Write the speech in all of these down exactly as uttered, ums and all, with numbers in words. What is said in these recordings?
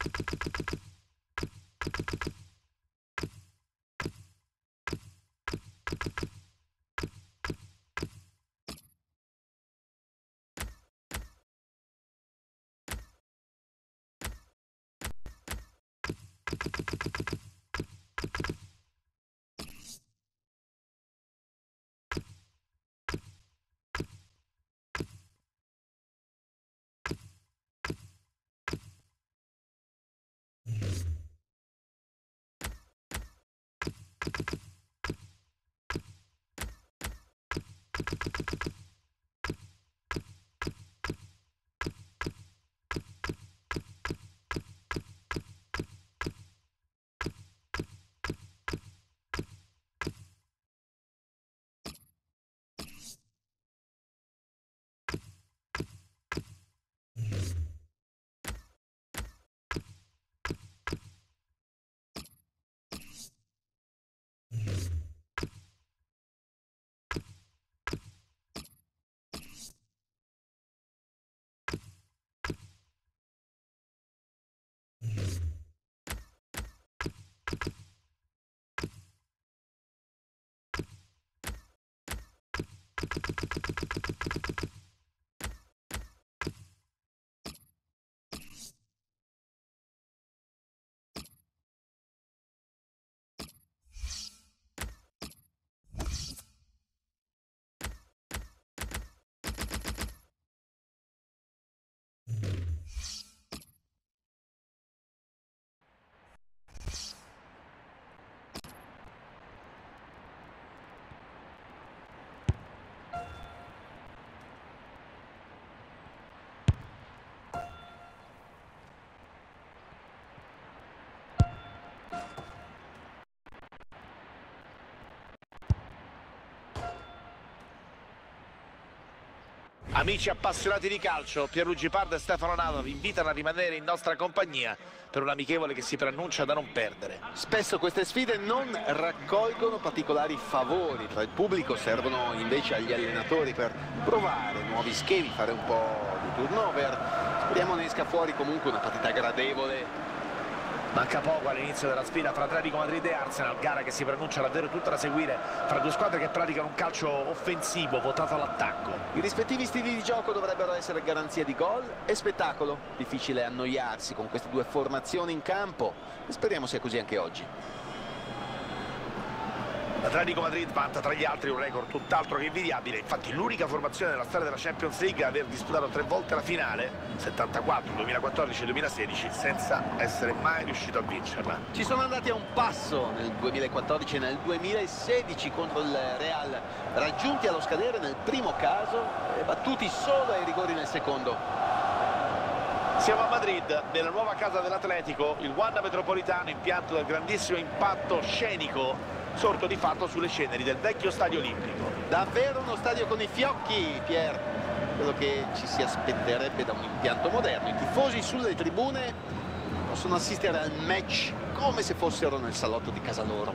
Amici appassionati di calcio, Pierluigi Pardo e Stefano Nava vi invitano a rimanere in nostra compagnia per un amichevole che si preannuncia da non perdere. Spesso queste sfide non raccolgono particolari favori tra il pubblico, servono invece agli allenatori per provare nuovi schemi, fare un po' di turnover. Speriamo ne esca fuori comunque una partita gradevole. Manca poco all'inizio della sfida fra Atletico Madrid e Arsenal, gara che si preannuncia davvero tutta da seguire fra due squadre che praticano un calcio offensivo votato all'attacco. I rispettivi stili di gioco dovrebbero essere garanzia di gol e spettacolo. Difficile annoiarsi con queste due formazioni in campo e speriamo sia così anche oggi. L'Atletico Madrid vanta tra gli altri un record tutt'altro che invidiabile, infatti l'unica formazione nella storia della Champions League a aver disputato tre volte la finale, settantaquattro, duemilaquattordici e duemilasedici, senza essere mai riuscito a vincerla. Ci sono andati a un passo nel duemilaquattordici e nel duemilasedici contro il Real, raggiunti allo scadere nel primo caso e battuti solo ai rigori nel secondo. Siamo a Madrid, nella nuova casa dell'Atletico, il Wanda Metropolitano, impianto del grandissimo impatto scenico sorto di fatto sulle ceneri del vecchio stadio olimpico. Davvero uno stadio con i fiocchi, Pier, quello che ci si aspetterebbe da un impianto moderno. I tifosi sulle tribune possono assistere al match come se fossero nel salotto di casa loro.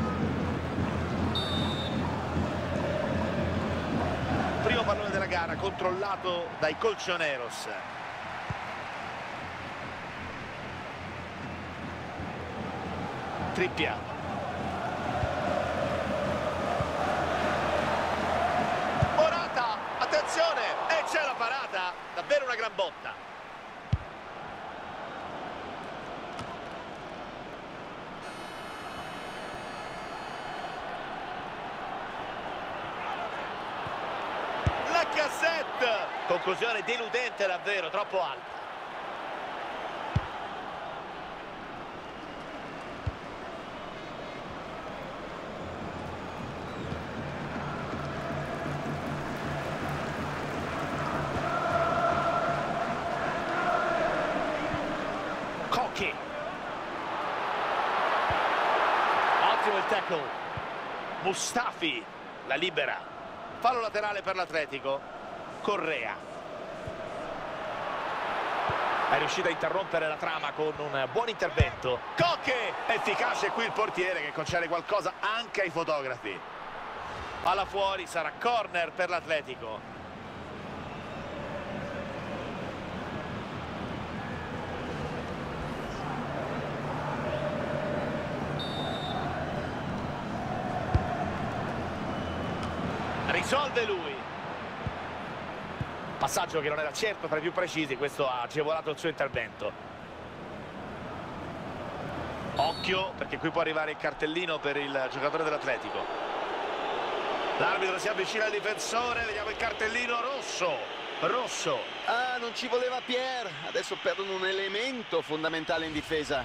Primo pallone della gara controllato dai colchoneros. Trippia. E c'è la parata, davvero una gran botta. La cassetta, conclusione deludente davvero, troppo alta. Ottimo il tackle. Mustafi la libera. Fallo laterale per l'Atletico. Correa è riuscito a interrompere la trama con un buon intervento. Coche, efficace qui il portiere che concede qualcosa anche ai fotografi. Palla fuori, sarà corner per l'Atletico. risolve lui. Passaggio che non era certo tra i più precisi, questo ha agevolato il suo intervento. Occhio, perché qui può arrivare il cartellino per il giocatore dell'Atletico. L'arbitro si avvicina al difensore, vediamo il cartellino rosso. Rosso. Ah, non ci voleva Pierre. Adesso perdono un elemento fondamentale in difesa.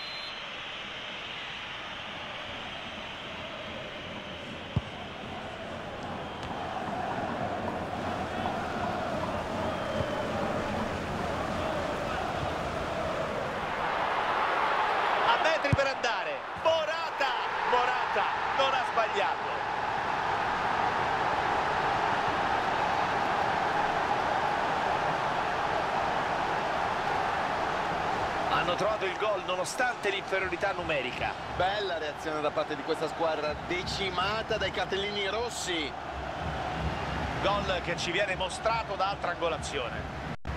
A metri per andare. Morata. Morata non ha sbagliato. Hanno trovato il gol nonostante l'inferiorità numerica. Bella reazione da parte di questa squadra decimata dai cartellini rossi. Gol che ci viene mostrato da altra angolazione.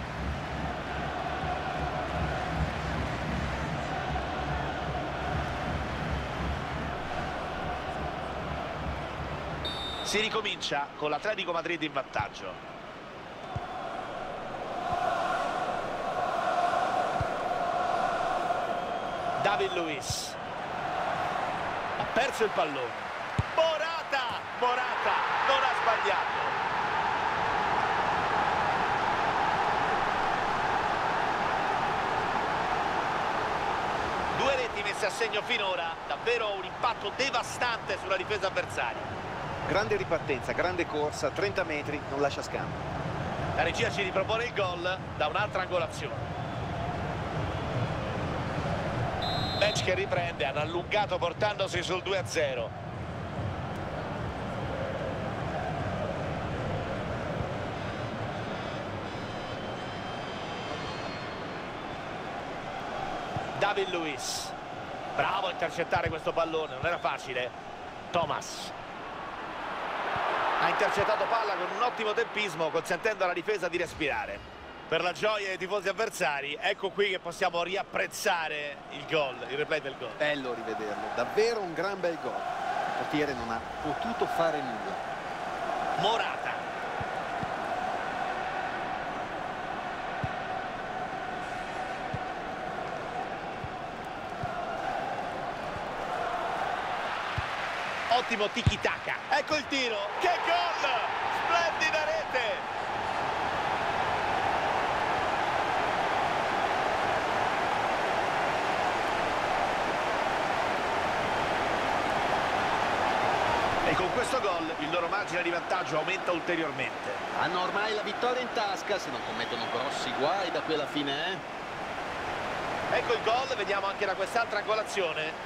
Si ricomincia con l'Atletico Madrid in vantaggio. David Luiz ha perso il pallone. Morata, Morata non ha sbagliato. Due reti messe a segno finora, davvero un impatto devastante sulla difesa avversaria. Grande ripartenza, grande corsa, trenta metri, non lascia scampo. La regia ci ripropone il gol da un'altra angolazione. Match che riprende, hanno allungato portandosi sul due a zero. David Luiz, bravo a intercettare questo pallone, non era facile. Thomas ha intercettato palla con un ottimo tempismo, consentendo alla difesa di respirare. Per la gioia dei tifosi avversari, ecco qui che possiamo riapprezzare il gol, il replay del gol. Bello rivederlo, davvero un gran bel gol. Il portiere non ha potuto fare nulla. Morata. Ottimo tiki-taka. Ecco il tiro. Che gol! Splendida rete! E con questo gol il loro margine di vantaggio aumenta ulteriormente. Hanno ormai la vittoria in tasca, se non commettono grossi guai da qui alla fine, eh? Ecco il gol, vediamo anche da quest'altra angolazione.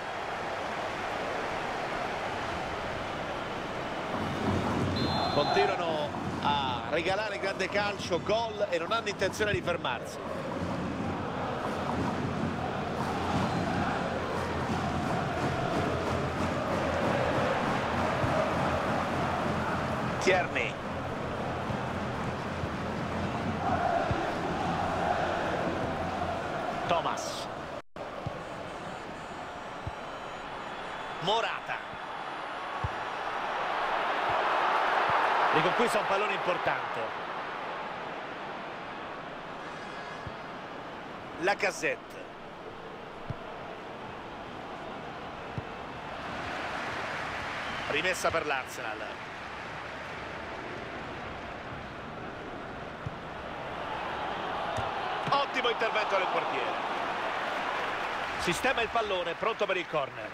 Continuano a regalare grande calcio, gol, e non hanno intenzione di fermarsi. Tierney. Thomas. Morata. Riconquista un pallone importante. Lacazette. Rimessa per l'Arsenal. Ottimo intervento del portiere. Sistema il pallone, pronto per il corner.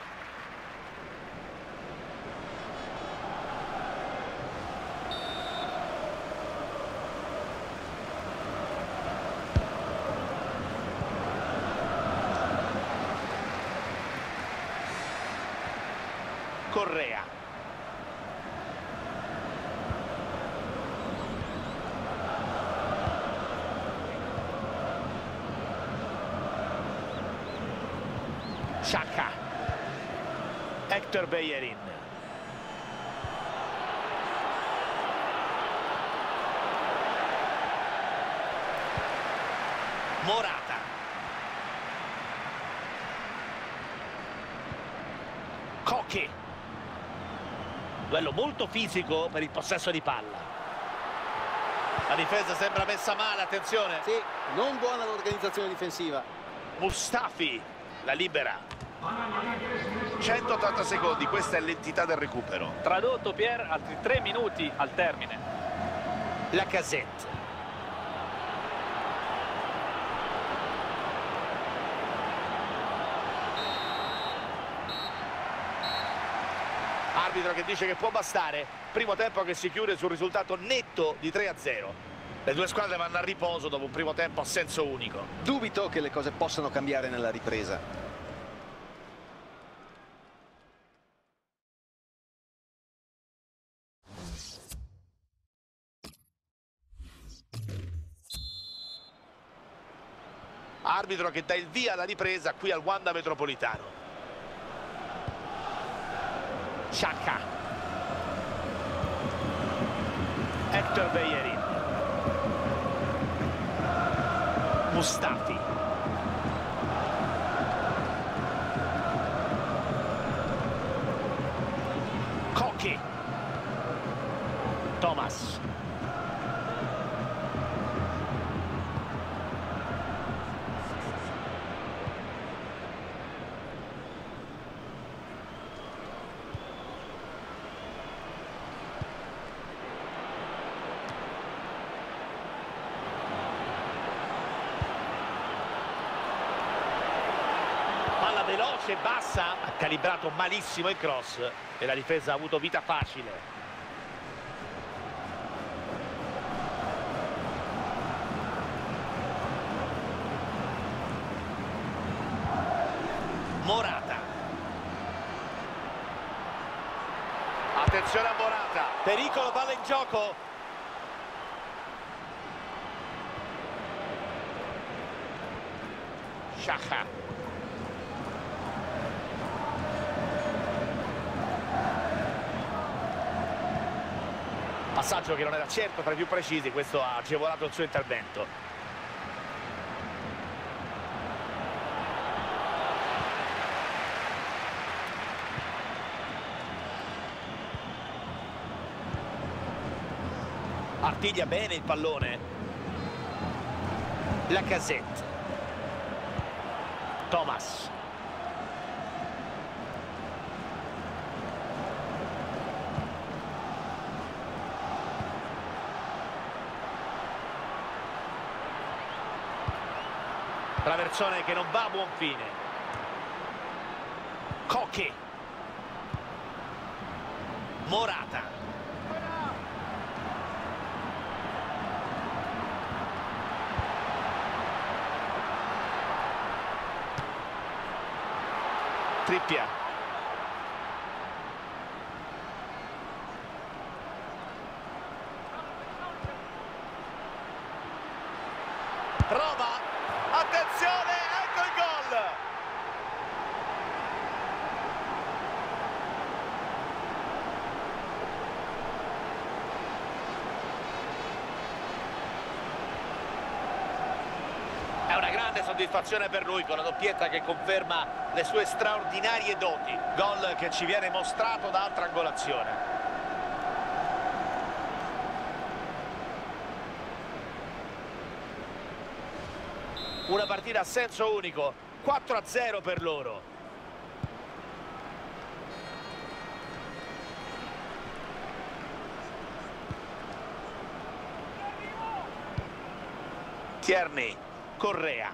Correa. Xhaka. Hector Bellerin. Morata. Coque. Duello molto fisico per il possesso di palla. La difesa sembra messa male, attenzione. Sì, non buona l'organizzazione difensiva. Mustafi la libera. centottanta secondi, questa è l'entità del recupero. Tradotto, Pier, altri tre minuti al termine. Lacazette. Arbitro che dice che può bastare. Primo tempo che si chiude sul risultato netto di tre a zero. Le due squadre vanno a riposo dopo un primo tempo a senso unico. Dubito che le cose possano cambiare nella ripresa. Arbitro che dà il via alla ripresa qui al Wanda Metropolitano. Xhaka. Hector Bellerin. Mustafi. Koke. Thomas. Veloce, bassa, ha calibrato malissimo il cross e la difesa ha avuto vita facile. Morata. Attenzione a Morata, pericolo, palla in gioco. Xhaka. Passaggio che non era certo tra i più precisi, questo ha agevolato il suo intervento. Artiglia bene il pallone. Lacazette. Thomas. Traversone che non va a buon fine. Koke. Morata. Trippier. Prova. Attenzione, ecco il gol! È una grande soddisfazione per lui con la doppietta che conferma le sue straordinarie doti. Gol che ci viene mostrato da altra angolazione. Una partita a senso unico, quattro a zero per loro. Tierney, Correa.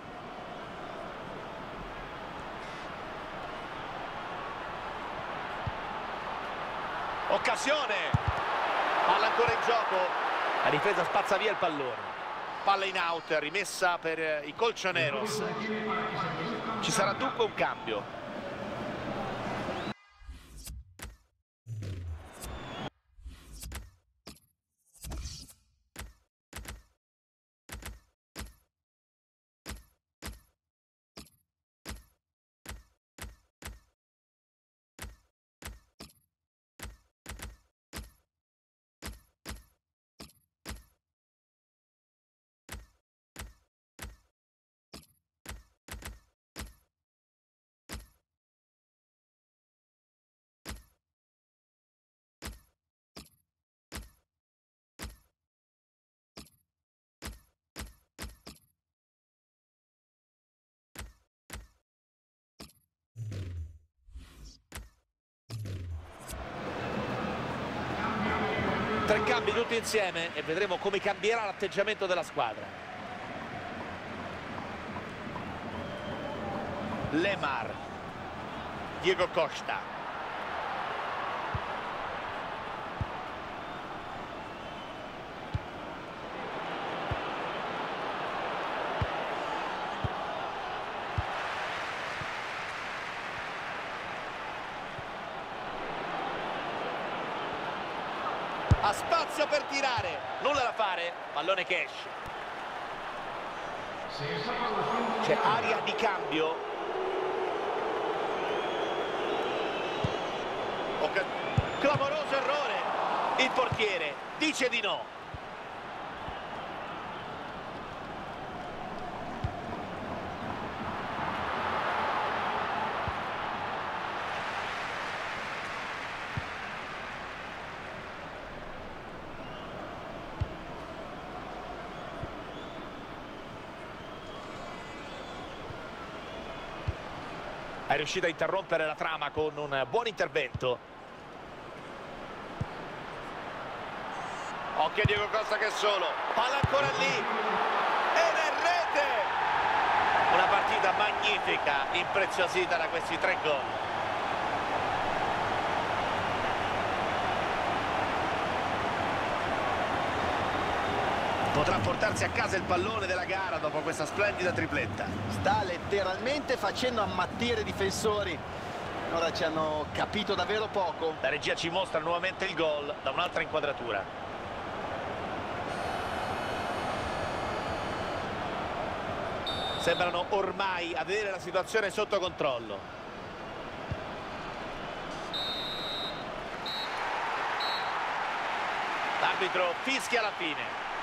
Occasione! Palla ancora in gioco. La difesa spazza via il pallone. Palla in out, rimessa per i colchoneros. Ci sarà dunque un cambio. Tre cambi tutti insieme e vedremo come cambierà l'atteggiamento della squadra. Lemar, Diego Costa, Ha spazio per tirare, nulla da fare, pallone che esce. c'è aria di cambio. Oc- Clamoroso errore, il portiere dice di no. È riuscito a interrompere la trama con un buon intervento. Occhio a Diego Costa che è solo, palla ancora lì ed è rete. Una partita magnifica, impreziosita da questi tre gol. Potrà portarsi a casa il pallone della gara dopo questa splendida tripletta. Sta letteralmente facendo ammattire i difensori. Ora ci hanno capito davvero poco. La regia ci mostra nuovamente il gol da un'altra inquadratura. Sembrano ormai avere la situazione sotto controllo. L'arbitro fischia alla fine.